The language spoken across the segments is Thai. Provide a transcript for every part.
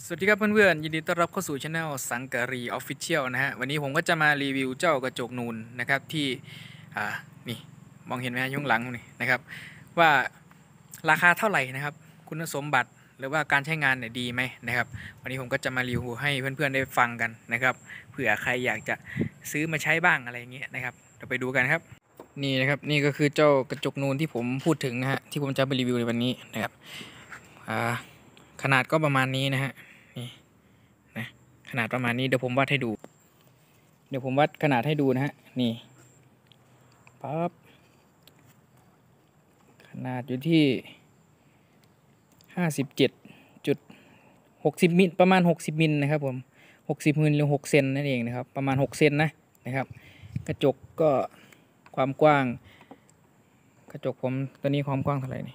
สวัสดีครับเพื่อนๆยินดีต้อนรับเข้าสู่ช anel สังกะรีออฟฟิเชียลนะฮะวันนี้ผมก็จะมารีวิวเจ้ากระจกนูนนะครับที่อ่านี่มองเห็นไหมฮะย่งหลังนี่นะครับว่าราคาเท่าไหร่นะครับคุณสมบัติหรือว่าการใช้งานเนี่ยดีไหมนะครับวันนี้ผมก็จะมารีวิวให้เพื่อนๆได้ฟังกันนะครับเผื่อใครอยากจะซื้อมาใช้บ้างอะไรอย่างเงี้ยนะครับเดี๋ยวไปดูกันครับนี่นะครับนี่ก็คือเจ้ากระจกนูนที่ผมพูดถึงนะฮะที่ผมจะไปรีวิวในวันนี้นะครับขนาดก็ประมาณนี้นะฮะนี่นะขนาดประมาณนี้เดี๋ยวผมวัดให้ดูเดี๋ยวผมวัดขนาดให้ดูนะฮะนี่ปั๊บขนาดอยู่ที่57.60 มิลประมาณ60 มิลนะครับผม60 มิลหรือ6 เซนนั่นเองนะครับประมาณ6 เซนนะครับกระจกก็ความกว้างกระจกผมตัวนี้ความกว้างเท่าไหร่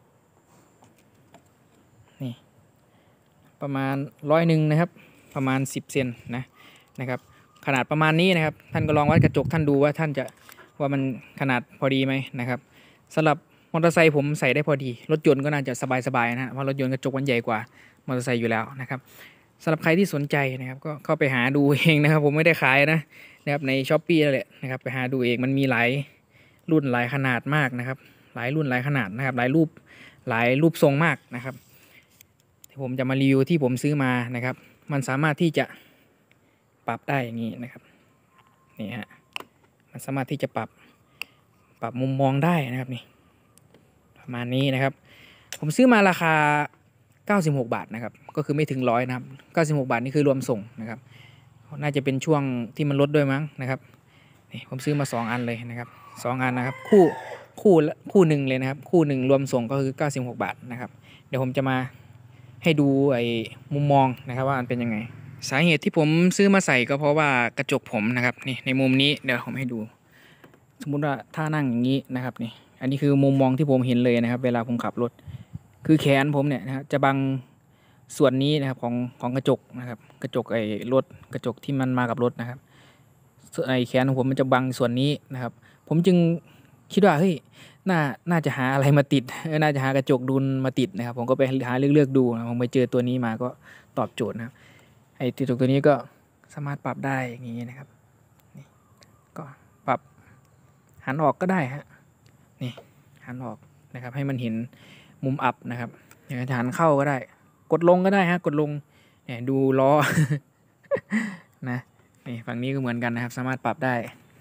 นี่ประมาณ100นะครับประมาณ10 เซนนะครับขนาดประมาณนี้นะครับท่านก็ลองวัดกระจกท่านดูว่าท่านจะว่ามันขนาดพอดีไหมนะครับสำหรับมอเตอร์ไซค์ผมใส่ได้พอดีรถยนต์ก็น่าจะสบายๆนะเพราะรถยนต์กระจกมันใหญ่กว่ามอเตอร์ไซค์อยู่แล้วนะครับสำหรับใครที่สนใจนะครับก็เข้าไปหาดูเองนะครับผมไม่ได้ขายนะครับใน Shopee นั่นแหละนะครับไปหาดูเองมันมีหลายรุ่นหลายขนาดมากนะครับหลายรุ่นหลายขนาดนะครับหลายรูปทรงมากนะครับที่ผมจะมารีวิวที่ผมซื้อมานะครับมันสามารถที่จะปรับได้อย่างนี้นะครับนี่ฮะมันสามารถที่จะปรับมุมมองได้นะครับนี่ประมาณนี้นะครับผมซื้อมาราคา96 บาทนะครับก็คือไม่ถึง100นะครับ96 บาทนี่คือรวมส่งนะครับน่าจะเป็นช่วงที่มันลดด้วยมั้งนะครับนี่ผมซื้อมา2 อันเลยนะครับ2 อันนะครับคู่หนึ่งเลยนะครับคู่หนึ่งรวมส่งก็คือ96 บาทนะครับเดี๋ยวผมจะมาให้ดูไอ้มุมมองนะครับว่ามันเป็นยังไงสาเหตุที่ผมซื้อมาใส่ก็เพราะว่ากระจกผมนะครับนี่ในมุมนี้เดี๋ยวผมให้ดูสมมุติว่าถ้านั่งอย่างนี้นะครับนี่อันนี้คือมุมมองที่ผมเห็นเลยนะครับเวลาผมขับรถคือแขนผมเนี่ยนะครับจะบังส่วนนี้นะครับของกระจกนะครับกระจกไอ้รถกระจกที่มันมากับรถนะครับไอ้แขนของผมมันจะบังส่วนนี้นะครับผมจึงคิดว่าเฮ้ยน่าจะหาอะไรมาติดน่าจะหากระจกดุลมาติดนะครับผมก็ไปหาเลือกดูนะผมไปเจอตัวนี้มาก็ตอบโจทย์นะครับไอ้กระจกตัวนี้ก็สามารถปรับได้อย่างนี้นะครับนี่ก็ปรับหันออกก็ได้ฮะนี่หันออกนะครับให้มันเห็นมุมอับนะครับอย่างหันเข้าก็ได้กดลงก็ได้ฮะกดลงเนี่ยดูล้อ นะนี่ฝั่งนี้ก็เหมือนกันนะครับสามารถปรับได้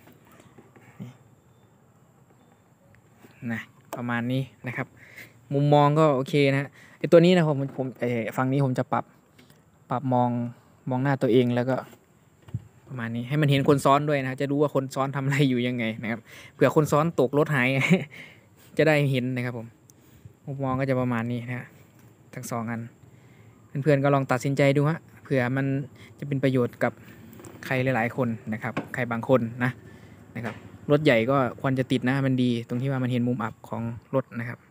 นะประมาณนี้นะครับมุมมองก็โอเคนะไอตัวนี้นะครับผมฝั่งนี้ผมจะปรับมองหน้าตัวเองแล้วก็ประมาณนี้ให้มันเห็นคนซ้อนด้วยนะจะรู้ว่าคนซ้อนทำอะไรอยู่ยังไงนะครับเผื่อคนซ้อนตกรถหาย จะได้เห็นนะครับผมมุมมองก็จะประมาณนี้นะทั้ง2 อันเพื่อนๆก็ลองตัดสินใจดูฮะเผื่อมันจะเป็นประโยชน์กับใครหลายๆคนนะครับใครบางคนนะครับรถใหญ่ก็ควรจะติดนะมันดีตรงที่ว่ามันเห็นมุมอับของรถนะครับ